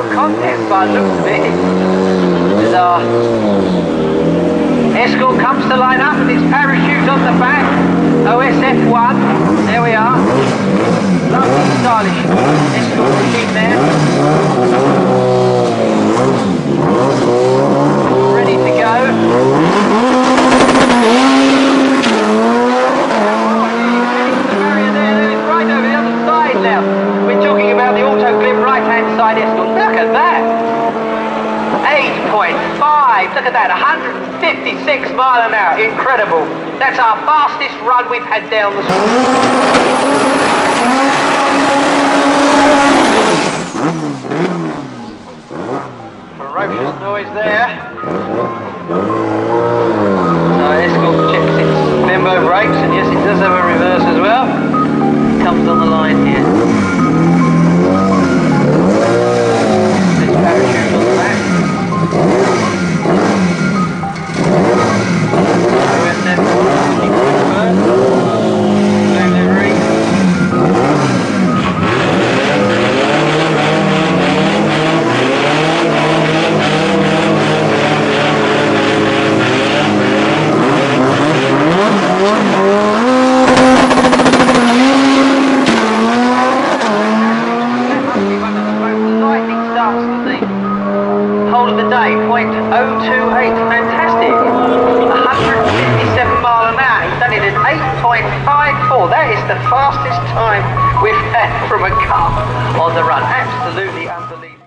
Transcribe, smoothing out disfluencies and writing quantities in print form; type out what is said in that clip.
no contest by the looks of it. There's our Escort comes to line up with his parachute on the back. OSF1, there we are. Lovely stylish Escort machine there. Ready to go. We're talking about the auto-clip right-hand side Escort. Look at that! 8.5, look at that, 156 mile an hour, incredible. That's our fastest run we've had down the street. Ferocious noise there. So Escort checks its Bembo brakes, and yes, it does have a reverse as well. Comes on the line here. This parachute on the back. Whole of the day, 0.028, fantastic. 157 mile an hour, he's done it in 8.54. That is the fastest time we've had from a car on the run. Absolutely unbelievable.